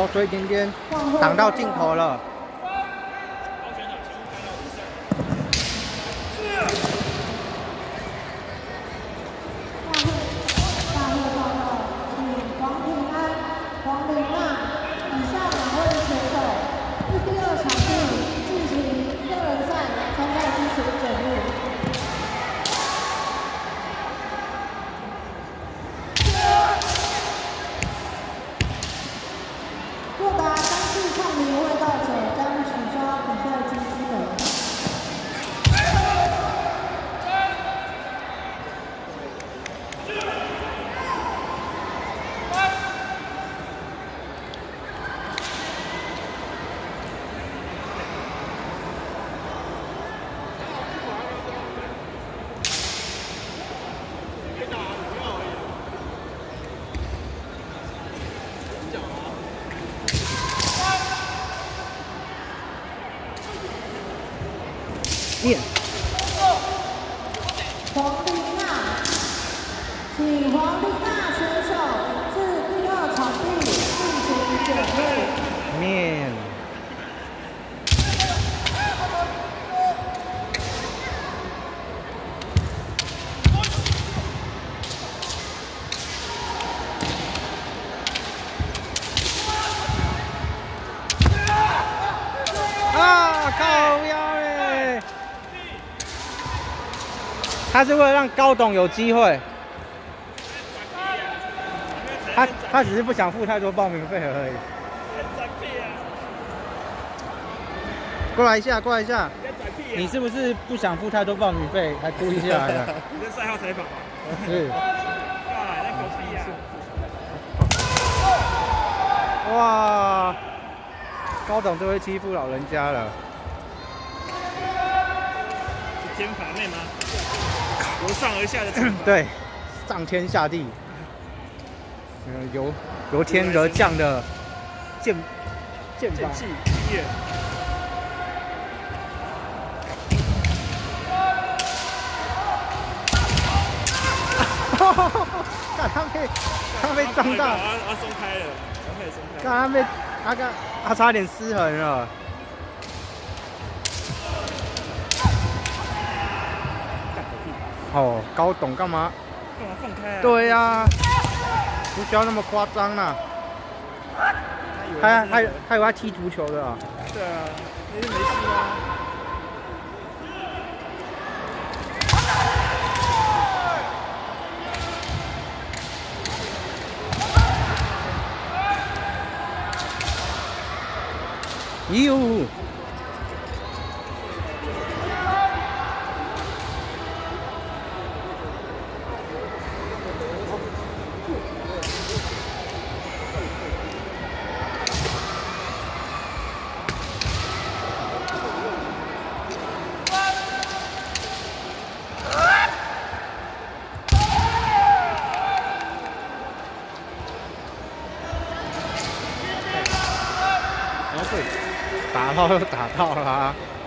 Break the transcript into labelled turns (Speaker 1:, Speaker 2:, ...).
Speaker 1: 头推一点点，挡到镜头了。
Speaker 2: 若达当次抗离未到者，将取消比赛之资格。
Speaker 1: 念。
Speaker 2: 黄丽娜，请黄丽娜选手至第二场地进行准备。
Speaker 1: 面。啊，靠腰嘞！他是为了让高董有机会，他只是不想付太多报名费而已。过来一下，过来一下。你是不是不想付太多报名费，还故意下来的？
Speaker 3: 你跟赛后采访吗？
Speaker 1: 是。
Speaker 3: 那狗屁啊！
Speaker 1: 哇，高董都会欺负老人家了。
Speaker 3: 是天罚妹吗？由上而下的惩罚。
Speaker 1: 对，上天下地，由天而降的剑法。
Speaker 3: 气音乐。
Speaker 1: 看他被撞到，
Speaker 3: 松开了，松开。
Speaker 1: 看他差点失衡了。哦，高董干嘛
Speaker 3: 放开啊？
Speaker 1: 对呀、啊，不需要那么夸张啦。他以为他踢足球的啊。
Speaker 3: 对啊，那就没事啊。
Speaker 1: 哟。打到又打到了、啊。